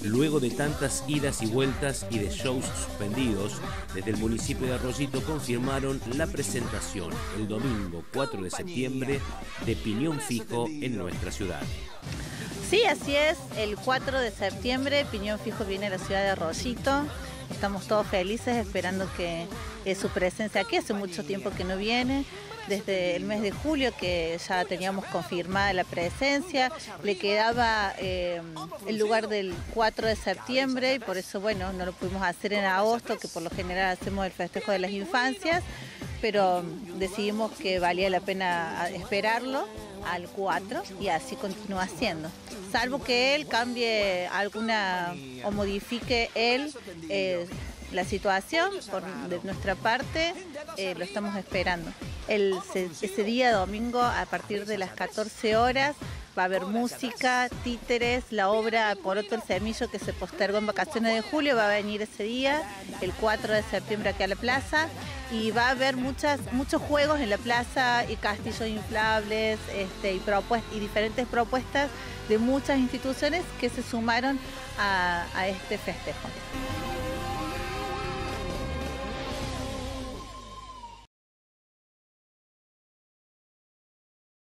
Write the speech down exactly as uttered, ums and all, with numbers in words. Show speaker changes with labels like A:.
A: Luego de tantas idas y vueltas y de shows suspendidos, desde el municipio de Arroyito confirmaron la presentación el domingo cuatro de septiembre de Piñón Fijo en nuestra ciudad.
B: Sí, así es, el cuatro de septiembre Piñón Fijo viene a la ciudad de Arroyito. Estamos todos felices esperando que, que su presencia aquí, hace mucho tiempo que no viene, desde el mes de julio que ya teníamos confirmada la presencia, le quedaba eh, el lugar del cuatro de septiembre y por eso, bueno, no lo pudimos hacer en agosto, que por lo general hacemos el festejo de las infancias, pero decidimos que valía la pena esperarlo al cuatro y así continúa haciendo. Salvo que él cambie alguna o modifique él eh, la situación, por, de nuestra parte eh, lo estamos esperando. El, ese día domingo a partir de las catorce horas va a haber música, títeres, la obra Poroto el Semillo que se postergó en vacaciones de julio va a venir ese día, el cuatro de septiembre aquí a la plaza, y va a haber muchas, muchos juegos en la plaza y castillos inflables este, y, y diferentes propuestas de muchas instituciones que se sumaron a, a este festejo.